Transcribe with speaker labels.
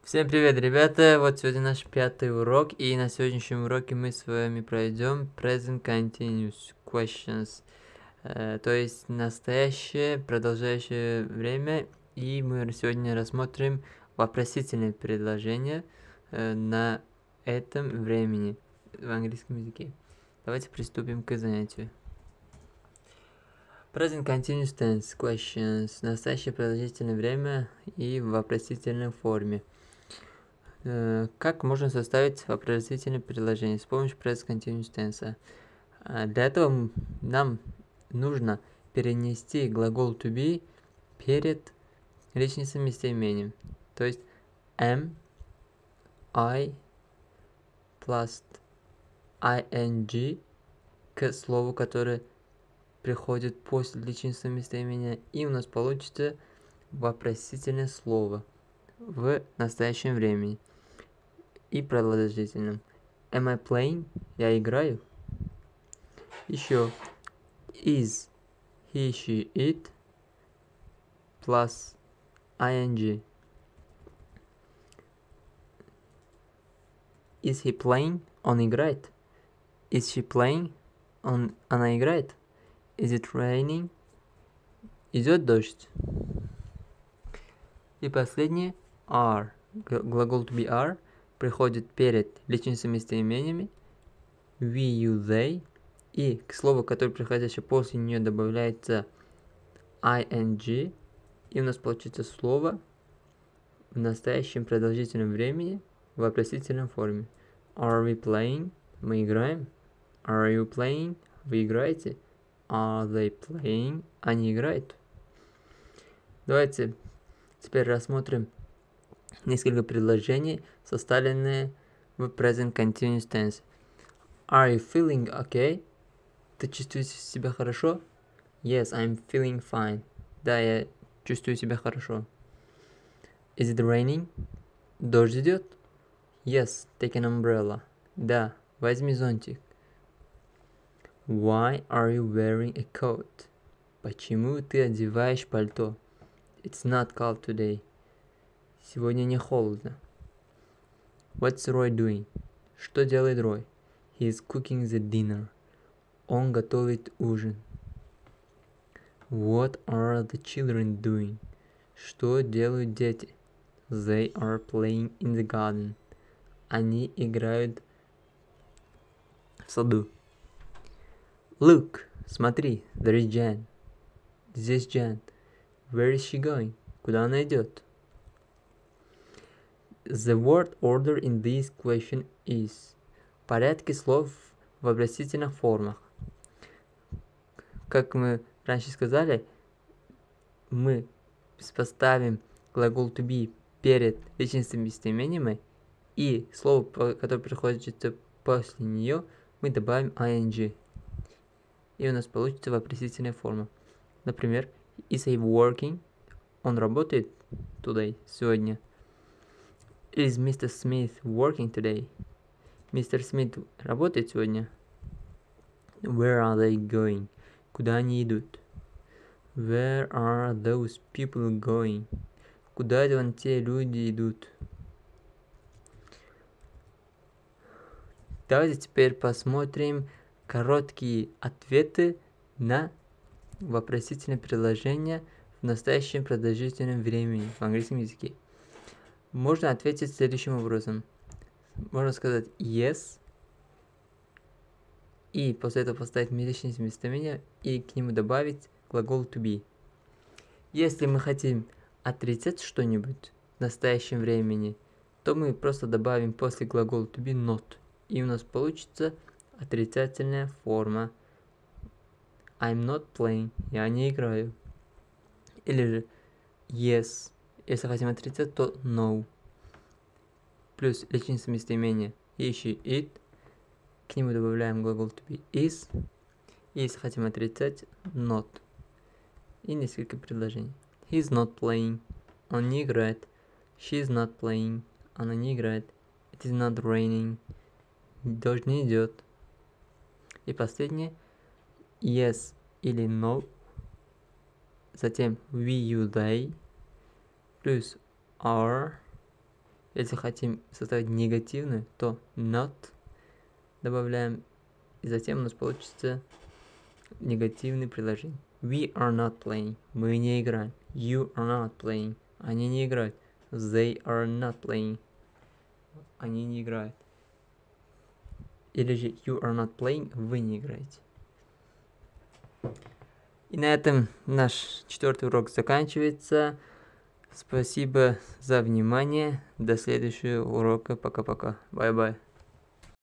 Speaker 1: Всем привет, ребята! Вот сегодня наш пятый урок, и на сегодняшнем уроке мы с вами пройдем Present Continuous Questions, то есть настоящее, продолжающее время, и мы сегодня рассмотрим вопросительные предложения на этом времени в английском языке. Давайте приступим к занятию. Present Continuous Tense Questions, настоящее продолжительное время и в вопросительной форме. Как можно составить вопросительное предложение с помощью Present Continuous Tense? Для этого нам нужно перенести глагол to be перед личностным местоимением. То есть am, I plus ing к слову, которое приходит после личностного местоимения. И у нас получится вопросительное слово в настоящем времени. И продолжительным. Am I playing? Я играю. Еще. Is he, she, it plus ing. Is he playing? Он играет. Is she playing? Она играет. Is it raining? Идет дождь. И последнее. Are. Глагол to be are приходит перед личностными местоимениями we, you, they, и к слову, которое приходящее после нее, добавляется ing, и у нас получится слово в настоящем продолжительном времени в вопросительной форме. Are we playing? Мы играем. Are you playing? Вы играете. Are they playing? Они играют. Давайте теперь рассмотрим несколько предложений, составленные в Present Continuous Tense. Are you feeling okay? Ты чувствуешь себя хорошо? Yes, I'm feeling fine. Да, я чувствую себя хорошо. Is it raining? Дождь идет? Yes, take an umbrella. Да, возьми зонтик. Why are you wearing a coat? Почему ты одеваешь пальто? It's not cold today. Сегодня не холодно. What's Roy doing? Что делает Рой? He is cooking the dinner. Он готовит ужин. What are the children doing? Что делают дети? They are playing in the garden. Они играют в саду. Look, смотри, there is Jan. Здесь Jan. Where is she going? Куда она идет? The word order in this question is. Порядки слов в вопросительных формах. Как мы раньше сказали, мы поставим глагол to be перед личностными местоимениями, и слово, которое приходит после нее, мы добавим ing. И у нас получится вопросительная форма. Например, is he working? Он работает today, сегодня. Is Mr. Smith working today? Мистер Смит работает сегодня. Where are they going? Куда они идут? Where are those people going? Куда вон те люди идут? Давайте теперь посмотрим короткие ответы на вопросительные предложения в настоящем продолжительном времени в английском языке. Можно ответить следующим образом. Можно сказать yes, и после этого поставить личное местоимение и к нему добавить глагол to be. Если мы хотим отрицать что-нибудь в настоящем времени, то мы просто добавим после глагола to be not, и у нас получится отрицательная форма. I'm not playing. Я не играю. Или же yes. Если хотим отрицать, то no. Плюс личное местоимение he, she, it. К нему добавляем глагол to be is. И если хотим отрицать, not. И несколько предложений. He's not playing. Он не играет. She's not playing. Она не играет. It is not raining. Дождь не идет. И последнее. Yes или no. Затем we, you, they. Плюс are. Если хотим составить негативную, то not добавляем, и затем у нас получится негативный предложение. We are not playing. Мы не играем. You are not playing. Они не играют. They are not playing. Они не играют. Или же you are not playing. Вы не играете. И на этом наш 4-й урок заканчивается. Спасибо за внимание. До следующего урока. Пока-пока. Бай-бай.